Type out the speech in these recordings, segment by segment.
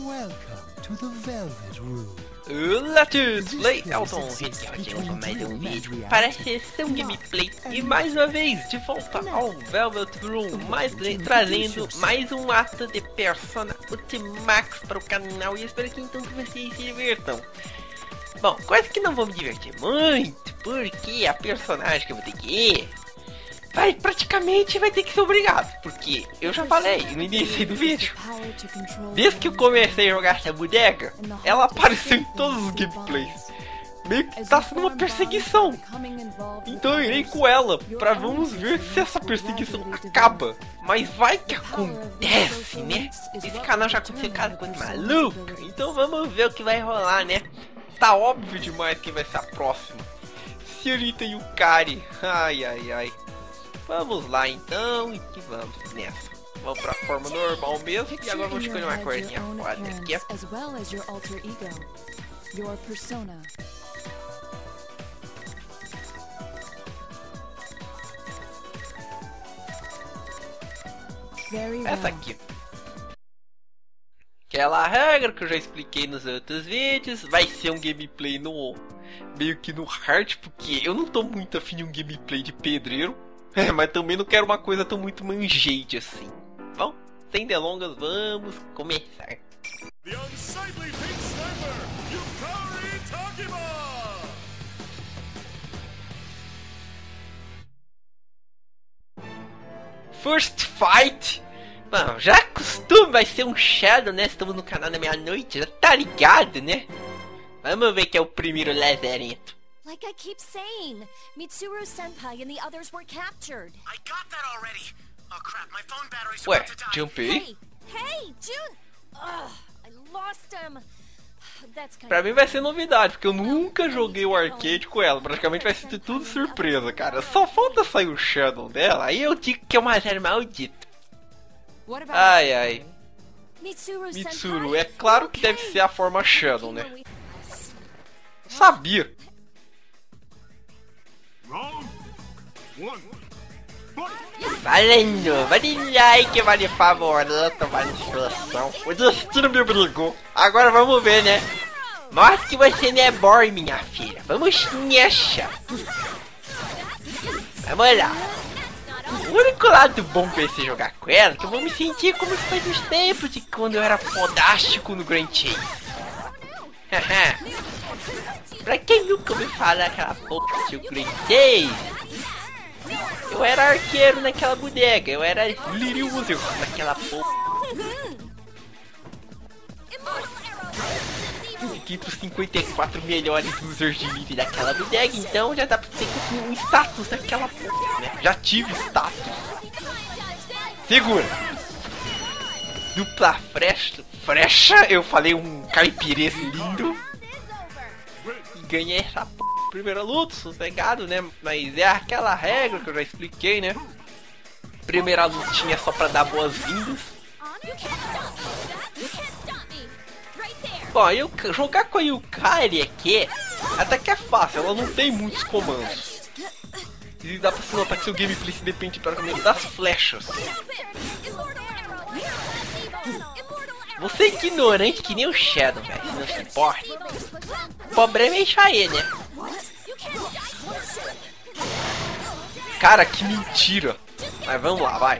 Welcome to the Velvet Room. Olá a todos, Play Elton aqui com mais um vídeo para a sessão gameplay e mais uma vez de volta ao Velvet Room, trazendo mais um ato de Persona Ultimax para o canal e eu espero que então que vocês se divirtam. Bom, quase que não vou me divertir muito, porque a personagem que eu vou ter que ir praticamente vai ter que ser obrigado, porque eu já falei no início do vídeo, desde que eu comecei a jogar essa bodega, ela apareceu em todos os gameplays, meio que tá sendo uma perseguição, então eu irei com ela, pra vamos ver se essa perseguição acaba, mas vai que acontece, né, esse canal já aconteceu cada coisa maluca, então vamos ver o que vai rolar, né, tá óbvio demais que vai ser a próxima, Senhorita Yukari, ai ai ai. Vamos lá então, e que vamos nessa. Vamos pra forma normal mesmo, e agora vamos escolher uma corzinha foda aqui. Essa aqui. Aquela regra que eu já expliquei nos outros vídeos, vai ser um gameplay no meio que no hard, porque eu não tô muito afim de um gameplay de pedreiro. Mas também não quero uma coisa tão muito manjade assim. Bom, sem delongas, vamos começar. First fight! Bom, já costume, vai ser um Shadow, né? Estamos no canal da meia-noite, já tá ligado, né? Vamos ver que é o primeiro lazarento. Like I keep saying, Mitsuru-senpai and the others were captured. I got that already. Oh crap, my phone battery's Ué, about to die. Junpei? Hey, Jun! Ugh, I lost him. That's kind Pra mim vai ser novidade, porque eu nunca joguei o arcade com ela. Praticamente vai ser tudo surpresa, cara. Só falta sair o Shadow dela, aí eu digo que é uma série maldita. Ai, ai. Mitsuru, é claro que deve ser a forma Shadow, né? Sabia. Valendo, vale like, vale favorito, vale inscrição. O destino me obrigou. Agora vamos ver, né? Mostra que você não é boy, minha filha. Vamos nessa. Vamos lá. O único lado bom pra você jogar com ela é que eu vou me sentir como se faz uns tempos de quando eu era fodástico no Grand Chase. Pra quem nunca ouviu falar aquela porra de Grand Chase, eu era arqueiro naquela bodega, eu era Little User naquela porra. Fiquei entre os 54 melhores users de elite daquela bodega, então já dá pra ter um status daquela porra, né? Já tive status. Segura! Dupla frecha, eu falei um caipirês lindo. E ganhei essa porra. Primeira luta, sossegado, né? Mas é aquela regra que eu já expliquei, né? Primeira lutinha só pra dar boas-vindas. Bom, jogar com a Yukari aqui até que é fácil, ela não tem muitos comandos. E dá pra se notar que seu gameplay se depende praticamente das flechas. Você é ignorante que nem o Shadow, velho, não se importa. O problema é isso aí, né? Cara, que mentira. Mas vamos lá, vai.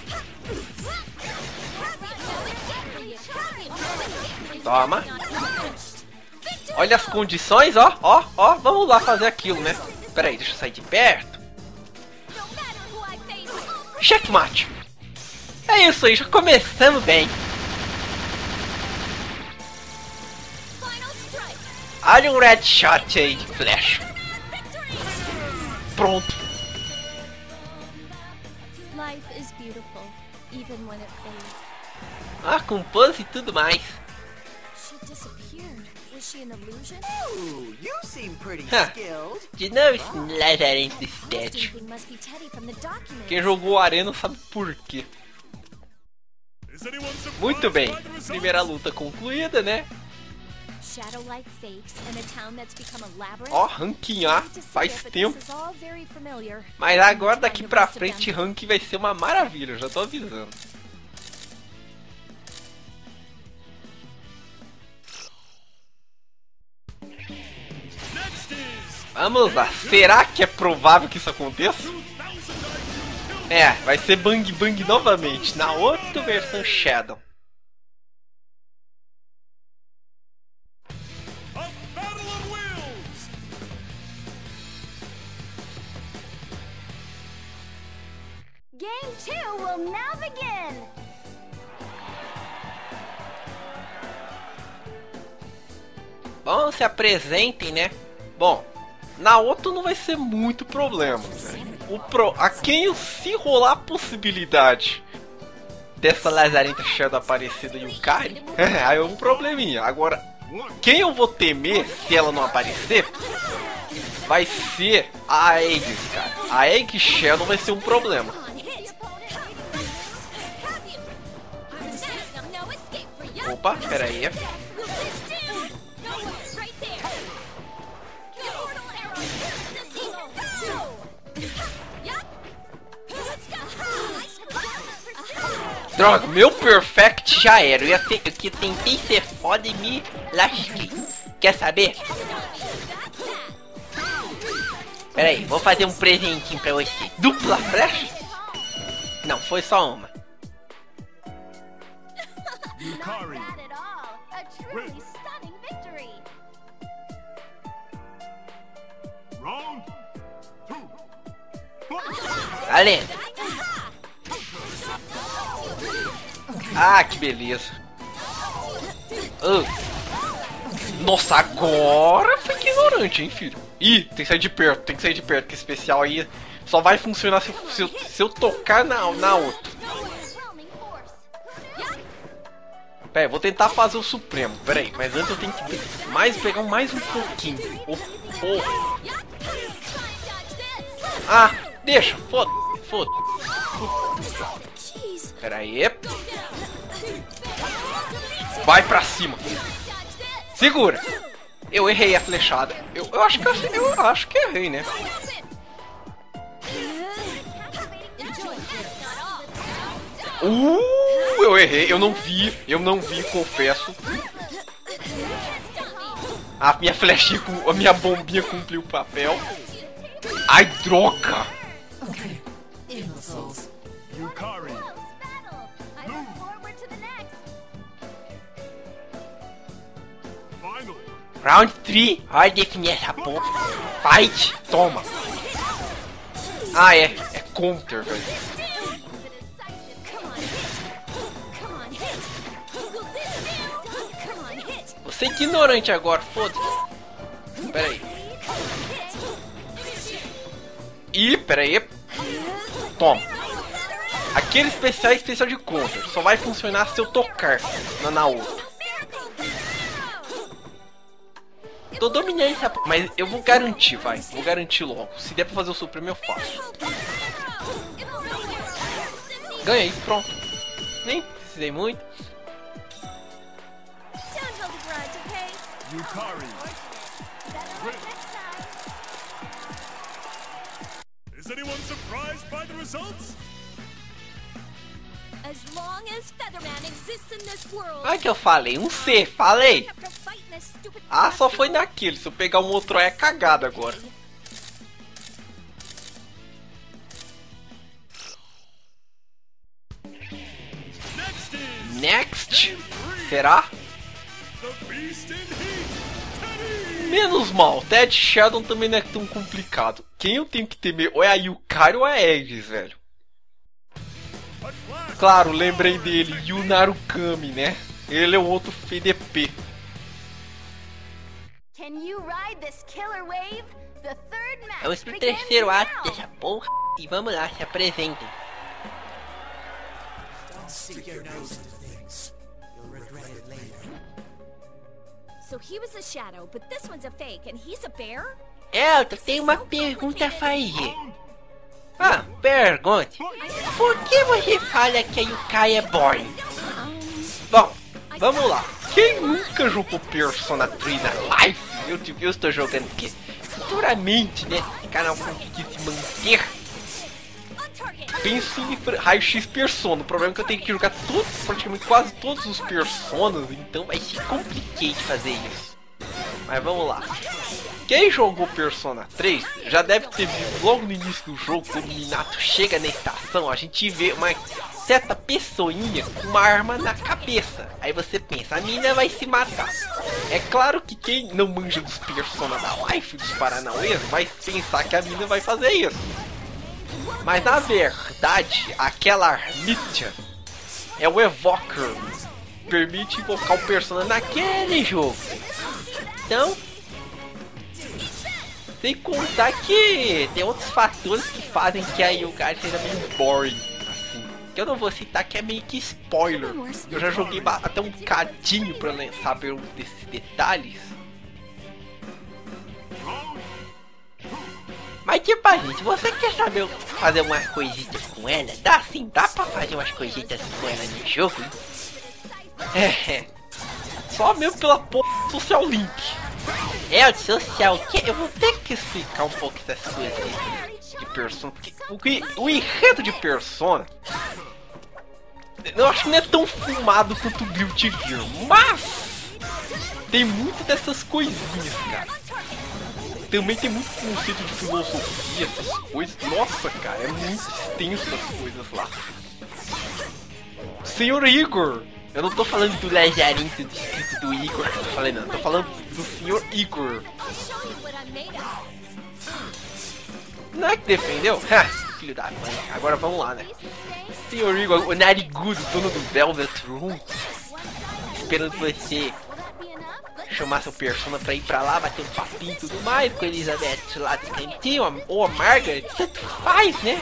Toma. Olha as condições, ó, ó, ó. Vamos lá fazer aquilo, né? Pera aí, deixa eu sair de perto. Checkmate. É isso aí, já começamos bem. Olha um red shot aí de flecha. Pronto. Ah, com pose e tudo mais. De novo esse lazarento estético. Quem jogou Arena sabe por quê. Muito bem, primeira luta concluída, né? Ó, ranking A, faz tempo. Mas agora daqui pra frente ranking vai ser uma maravilha, eu já tô avisando. Vamos lá. Será que é provável que isso aconteça? É, vai ser Bang Bang novamente, na outra versão Shadow. Game 2 will now begin. Bom, se apresentem, né? Bom, na outra não vai ser muito problema, velho. A quem se rolar a possibilidade dessa Lazarenta Shadow aparecer do Yukari, aí é um probleminha. Agora, quem eu vou temer se ela não aparecer vai ser a Aegis, cara. A Aegis Shadow vai ser um problema. Opa, pera aí. Droga, meu perfect já era. Eu tentei ser foda e me lasquei. Quer saber? Pera aí, vou fazer um presentinho pra você. Dupla flash? Não, foi só uma. Not bad at all. A truly stunning victory. Round 2. Valendo. Ah, que beleza. Nossa, agora foi ignorante, hein, filho. Ih, tem que sair de perto, tem que sair de perto. Que esse especial aí só vai funcionar se eu tocar na outra. Pera aí, vou tentar fazer o Supremo. Pera aí, mas antes eu tenho que pegar mais um pouquinho. Ah, deixa, foda. Pera aí. Vai pra cima. Segura. Eu errei a flechada. Eu acho que errei, né? Eu errei. Eu não vi, confesso. A minha flechinha, a minha bombinha cumpriu o papel. Ai, droga. Yukari. I look forward to the next. Final. Round 3. Vai definir essa porra. Fight. Toma. Ah, é counter, velho. Você é ignorante agora, foda-se. Pera aí. Ih, pera aí. Toma. Aquele especial é especial de counter. Só vai funcionar se eu tocar na outra. Tô dominando essa... Mas eu vou garantir, vai. Vou garantir logo. Se der pra fazer o Supremo, eu faço. Ganhei, pronto. Nem precisei muito. Don't hold a grudge, okay? Yukari. Better luck next time. Is anyone surprised by the results? As long as Featherman exists in this world. Ai, que eu falei. Um C, falei. Have to fight in this stupid Ah, só foi naquele. Se eu pegar um outro é cagada agora. Next? Será? The Beast in Heat. Menos mal, Ted Sheldon também não é tão complicado. Quem eu tenho que temer ou é a Yukari ou é a Aegis, velho. Claro, lembrei dele, Yunarukami, né? Ele é o outro FDP. Can you ride this killer wave? The third match Vamos pro begins terceiro ato now. dessa porra e vamos lá, se apresentem. Stick your nose into things. You'll regret it later. So he was a shadow, but this one's a fake, and he's a bear? Elton, tem uma pergunta a fazer. Ah, pergunte. Por que você fala que a Yukari é boring? Bom, vamos lá. Quem nunca jogou Persona 3 na live? Eu estou jogando porque futuramente, né? Esse canal conseguir se manter. Penso em raio-x Persona. O problema é que eu tenho que jogar praticamente quase todos os Personas, então vai ser complicado fazer isso. Mas vamos lá. Quem jogou Persona 3 já deve ter visto logo no início do jogo, quando o Minato chega na estação, a gente vê uma certa pessoinha com uma arma na cabeça. Aí você pensa, a mina vai se matar. É claro que quem não manja dos Persona da Life, dos Paranauês, vai pensar que a mina vai fazer isso. Mas na verdade, aquela armícia é o Evoker. Permite invocar o Persona naquele jogo. Então, sem contar que tem outros fatores que fazem que a Yukari seja meio boring, assim. Que eu não vou citar, que é meio que spoiler. Eu já joguei até um cadinho pra saber desses detalhes. Mas tipo assim, se você quer saber fazer umas coisitas com ela, dá sim, dá pra fazer umas coisitas com ela no jogo, hein? Só mesmo pela porra do Social Link. É o social que eu vou ter que explicar um pouco dessas coisas de Persona, porque o enredo de Persona eu acho que não é tão fumado quanto o Guilty Gear, mas tem muito dessas coisinhas, cara. Também tem muito conceito de filosofia, essas coisas. Nossa, cara, é muito extenso essas coisas lá. Senhor Igor, eu não tô falando do Lazarinho do escrito do Igor, tô falando do Senhor Igor. Não é que defendeu? Ha, filho da mãe. Agora vamos lá, né? Senhor Igor, o Narigudo, dono do Velvet Room, esperando você chamar seu Persona pra ir pra lá, bater um papinho e tudo mais, com a Elizabeth lá do cantinho, ou a Margaret, tanto faz, né?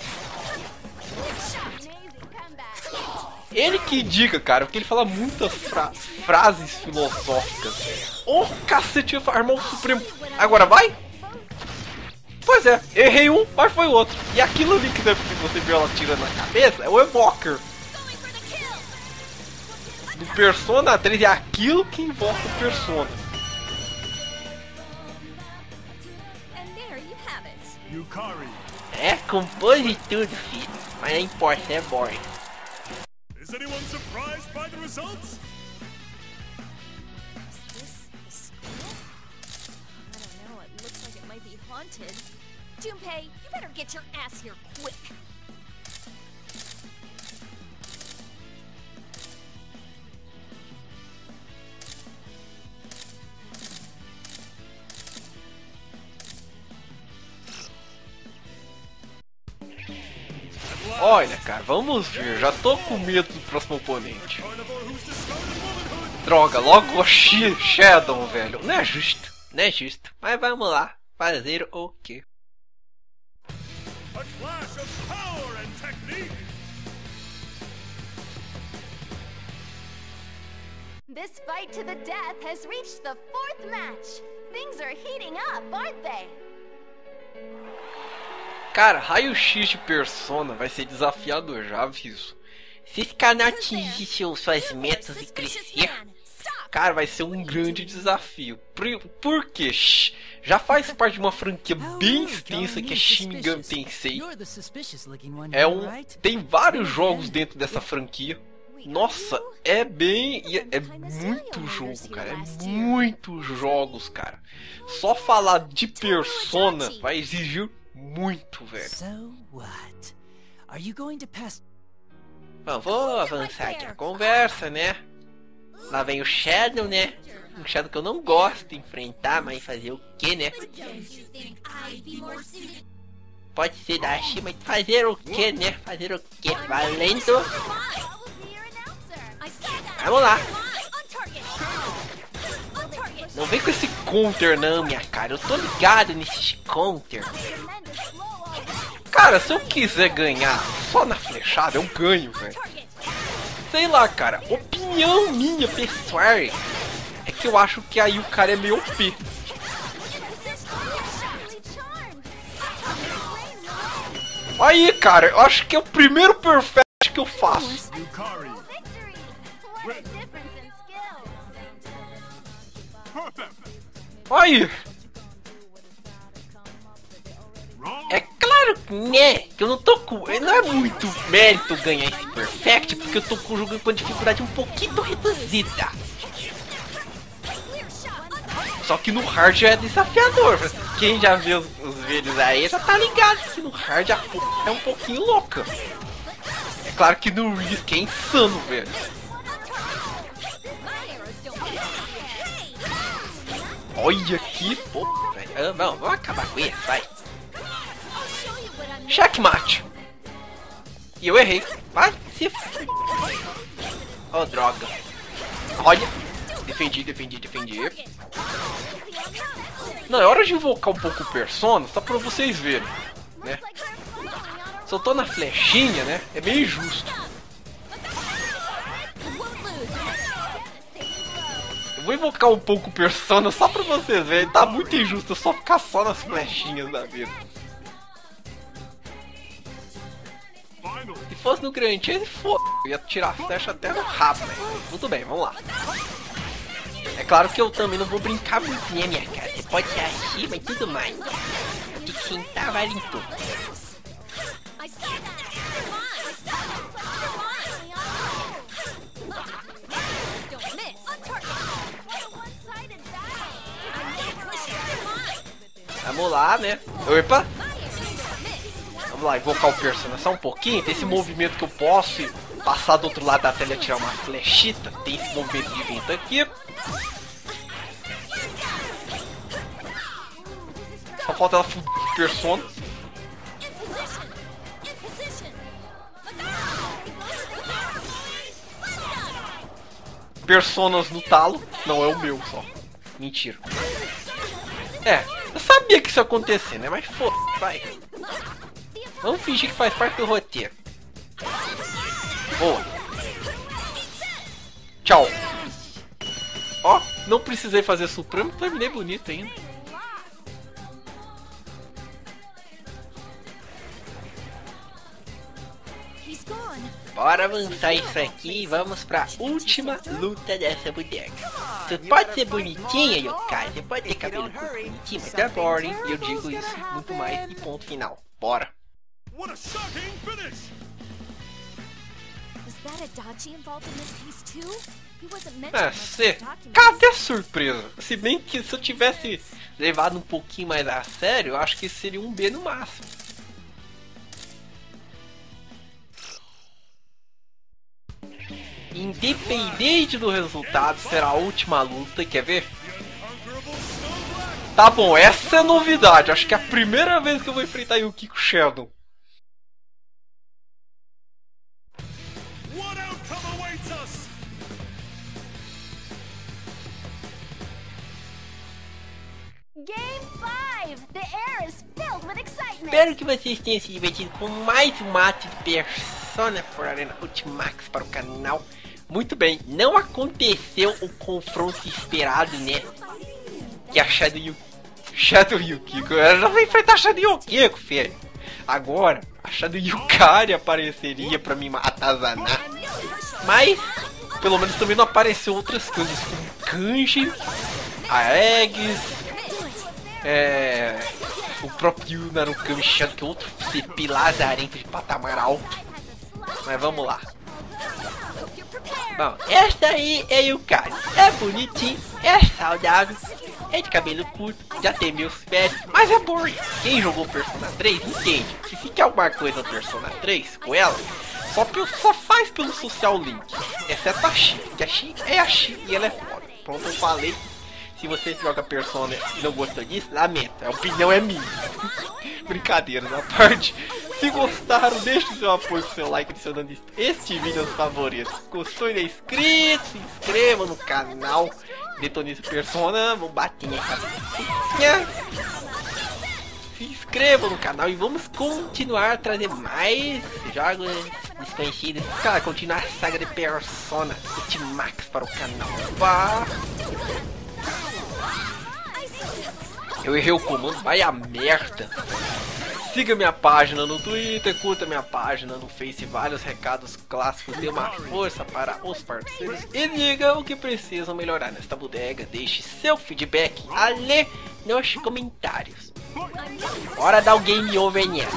Ele que diga, cara, porque ele fala muitas frases filosóficas. Oh, cacete, irmão supremo. Agora vai? Pois é, errei um, mas foi outro. E aquilo ali que você viu ela tirando na cabeça é o Evoker. Do Persona 3 é aquilo que invoca o Persona. Yukari. É, compôs de tudo, filho. Mas não importa, é boring. Is anyone surprised by the results? Is this a school? I don't know, it looks like it might be haunted. Junpei, you better get your ass here quick. Olha, cara, vamos ver. Já tô com medo do próximo oponente. Droga, logo o Shadow, velho. Não é justo, não é justo. Mas vamos lá, fazer o quê? A clash of power and technique. This fight to the death has reached the 4th match. Things are heating up, aren't they? Cara, raio-x de Persona vai ser desafiador, já aviso. Se esse canal atingir suas metas e crescer, cara, vai ser um grande desafio. Por quê? Já faz parte de uma franquia bem extensa que é Shin Megami Tensei. Tem vários jogos dentro dessa franquia. Nossa, é muito jogo, cara. É muitos jogos, cara. Só falar de Persona vai exigir muito, velho. Bom, vou avançar aqui a conversa, né? Lá vem o Shadow, né? Um Shadow que eu não gosto de enfrentar, mas fazer o que, né? Pode ser da Shi, mas fazer o que, né? Fazer o que? Valendo! Vamos lá! Não vem com esse counter não, minha cara. Eu tô ligado nesses counter. Cara, se eu quiser ganhar só na flechada, eu ganho, velho. Sei lá, cara. Opinião minha, pessoal, é que eu acho que aí o cara é meio OP. Aí, cara, eu acho que é o primeiro perfect que eu faço. Yukari. Aí. É claro, né, que eu não tô com... Não é muito mérito ganhar esse perfect, porque eu tô com o jogo com a dificuldade um pouquinho reduzida. Só que no hard já é desafiador. Quem já viu os vídeos aí já tá ligado que no hard a porra é um pouquinho louca. É claro que no Risk é insano, velho. Olha aqui, pô, velho. Vamos acabar com isso, vai. Checkmate. E eu errei. Vai, se f... Oh, droga. Olha. Defendi. Não, é hora de invocar um pouco o Persona, só pra vocês verem, né? Se eu tô na flechinha, né? É meio injusto. Eu vou invocar um pouco o Persona só pra vocês verem. Tá muito injusto eu só ficar só nas flechinhas da vida. Se fosse no Grand Chase, foda, eu ia tirar a flecha até no rabo, né? Tudo bem, vamos lá. É claro que eu também não vou brincar muito, né, minha cara? Você pode ser assim, mas tudo mais. De quem tá vale em tudo. Vamos lá, né? Opa! Vamos lá, invocar o Persona só um pouquinho. Tem esse movimento que eu posso passar do outro lado da tela e tirar uma flechita. Tem esse movimento de vento aqui. Só falta ela fuder o Persona. Personas no talo. Não, é o meu só. Mentira. É, eu sabia que isso ia acontecer, né? Mas foda, vai. Vamos fingir que faz parte do roteiro. Boa. Tchau. Ó, não precisei fazer Supremo, terminei bonito ainda. Bora avançar isso aqui e vamos pra última luta dessa bodega. Você pode ser bonitinha, Yokai, você pode ter cabelo curto bonitinho, mas é boring. E eu digo isso muito mais e ponto final. Bora. What a shocking finish! Was that Adachi involved in this case too? He wasn't mentioned Ah, much cê, in the documents. cadê a surpresa? Se bem que se eu tivesse levado um pouquinho mais a sério, eu acho que seria um B no máximo. Independente do resultado, será a última luta. Quer ver? Tá bom, essa é novidade. Acho que é a primeira vez que eu vou enfrentar Yukiko Sheldon. What outcome awaits us? Game 5! The air is filled with excitement! Espero que vocês tenham se divertido com mais um ato de Persona 4 Arena Ultimax para o canal. Muito bem, não aconteceu o confronto esperado, né? Que a Shadow Yukiko, ela já vai enfrentar a Shadow Yukiko, filho. Agora, a Shadow Yukari apareceria pra me matar Zaná. Mas, pelo menos também não apareceu outras coisas como Kanji, a Eggs, o próprio Narukami Shadow, que é outro CP lazarento de patamar alto. Mas vamos lá. Bom, esta aí é Yukari. É bonitinho, é saudável, é de cabelo curto, já tem meus pés, mas é boring. Quem jogou Persona 3 entende que se quer alguma coisa no Persona 3 com ela, só faz pelo Social Link. Exceto a Shi, que a Shi é a Shi e ela é foda. Pronto, eu falei. Se você joga Persona e não gostou disso, lamento, a opinião é minha. Brincadeira da parte. Se gostaram, deixe seu apoio com seu like, adicionando este vídeo aos favoritos. Gostou e não é inscrito, se inscreva no canal. Detonize Persona, vou bater minha cabeça. Se inscreva no canal e vamos continuar a trazer mais jogos desconhecidos. Cara, continuar a saga de Persona Ultimax para o canal. Vá. Eu errei o comando, vai a merda. Siga minha página no Twitter, curta minha página no Face, vários recados clássicos, dê uma força para os parceiros e diga o que precisam melhorar nesta bodega. Deixe seu feedback ali nos comentários. Bora dar o game over nela.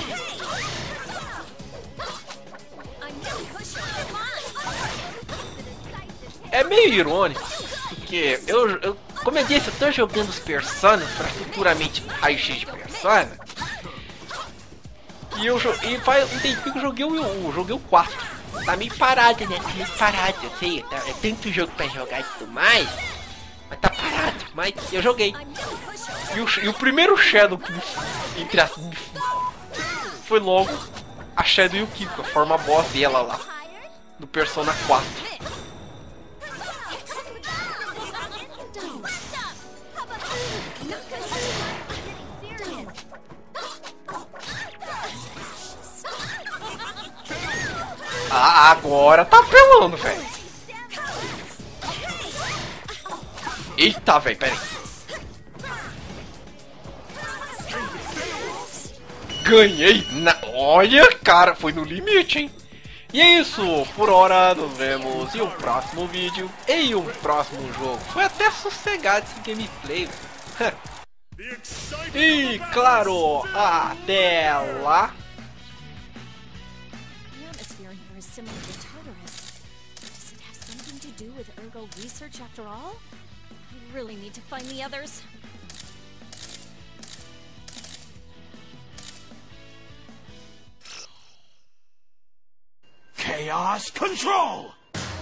É meio irônico, porque eu como eu disse, eu tô jogando os Personas pra futuramente raio-x de Persona. E faz um tempinho que eu joguei o 4. Tá meio parado, né? Tá meio parado, eu sei. É tanto jogo pra jogar e tudo mais. Mas tá parado, mas eu joguei. E o primeiro Shadow que entre as foi logo a Shadow Yukiko, a forma boss dela lá. Do Persona 4. Ah, agora tá apelando, velho. Eita, velho, pera aí. Ganhei! Olha, cara, foi no limite, hein? E é isso, por hora nos vemos em um próximo vídeo, em um próximo jogo. Foi até sossegado esse gameplay. E claro, até lá! Similar to Tartarus. Does it have something to do with Ergo research after all? I really need to find the others. Chaos Control!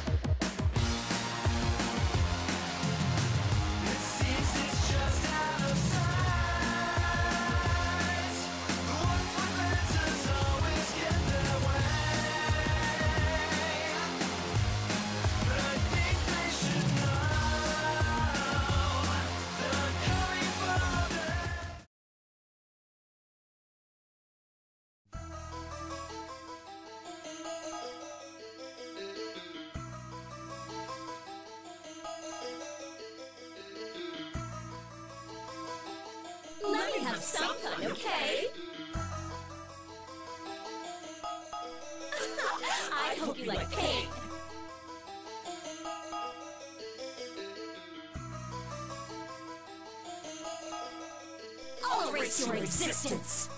Let me have some fun, okay? I hope you like pain. I'll erase your existence.